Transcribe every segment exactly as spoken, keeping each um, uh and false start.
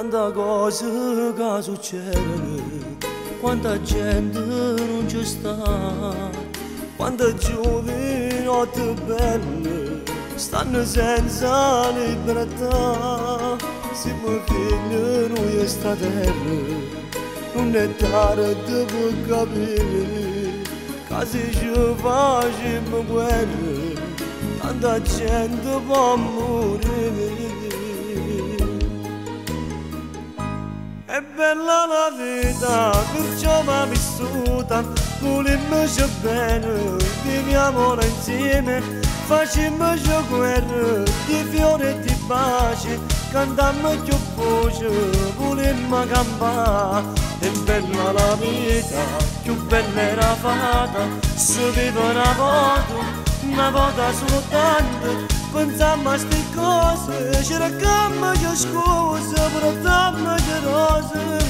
Quanta cosa che succede, quanta gente non ci sta, quante giovani notti belle stanno senza libertà. Se mi figlio noi è terra, non è tardi per capire che se ci facciamo guerra, tanta gente può morire. È bella la vita, perciò va vissuta, volemmoci bene, viviamola insieme, facciamoci guerra, di fiori e di pace, cantammo più voce, volemmo campare. È bella la vita, più bella era fatta, si vive una volta, una volta soltanto. Pensammo a ste cose, cercammo che scuse, portammo che rose,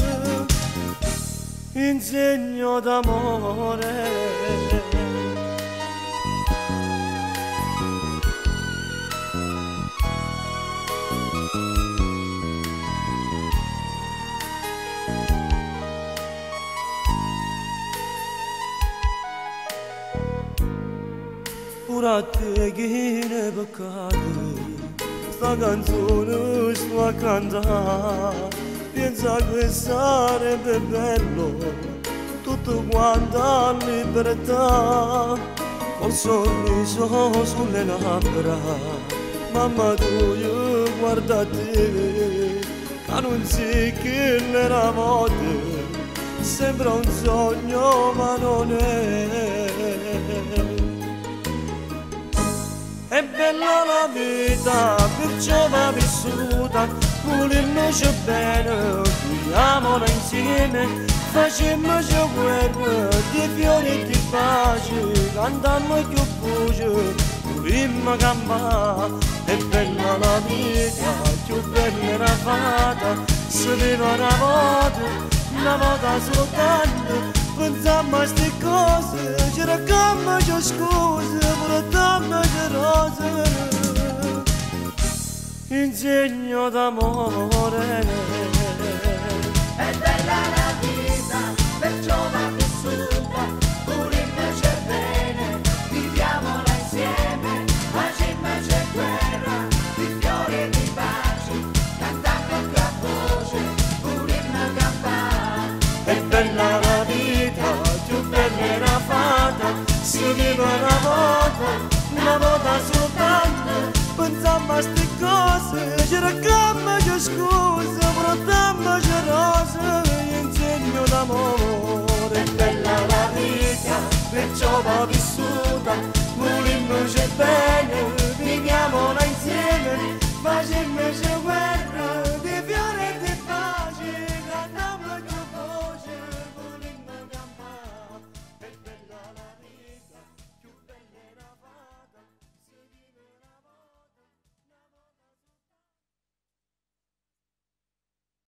in segno d'amore. Pure a te che ne peccato, sta canzone sto a cantare, pensa che sarebbe bello, tutto quanto a libertà, col sorriso sulle labbra, mamma tu io guarda te, che non si che nella morte, sembra un sogno ma non è. È bella la vita, perciò va vissuta, volemmoci bene, viviamola insieme, facemmoci guerra, di fiori e di pace, cantammo più voce, volemmo campare. È bella la vita, più bella era fatta, si vive una volta, una volta soltanto. Pensammo a ste cose, cercammo che scuse, portammo che rose, in segno d'amore. È bella la vita, perciò va vissuta, volemmoci bene, viviamola insieme, facemmoci guerra, di fiori e di pace, cantammo più a voce, volemmo campare. È bella la vita, più bella era fatta, si vive una volta, una volta soltanto. Pensammo a ste cose, cercammo che scuse, portammo che rose, in segno d'amore. È bella la vita, Perciò va